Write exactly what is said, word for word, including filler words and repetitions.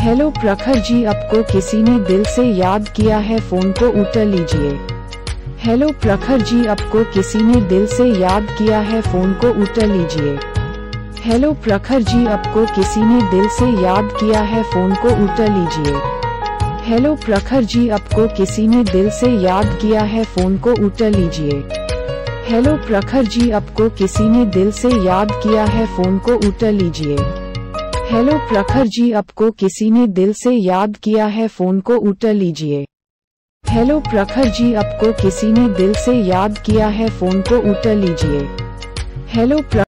Hello प्रखर जी, आपको किसी ने दिल से याद किया है, फोन को उठा लीजिए। हेलो प्रखर जी, आपको किसी ने दिल से याद किया है, फोन को उठा लीजिए। हेलो प्रखर जी, आपको किसी ने दिल से याद किया है, फोन को उठा लीजिए। हेलो प्रखर जी, आपको किसी ने दिल से याद किया है, फोन को उठा लीजिए। हेलो प्रखर जी, आपको किसी ने दिल से याद किया है, फोन को उठा लीजिए। हेलो प्रखर जी, आपको किसी ने दिल से याद किया है, फोन को उठा लीजिए। हेलो प्रखर जी, आपको किसी ने दिल से याद किया है, फोन को उठा लीजिए। हेलो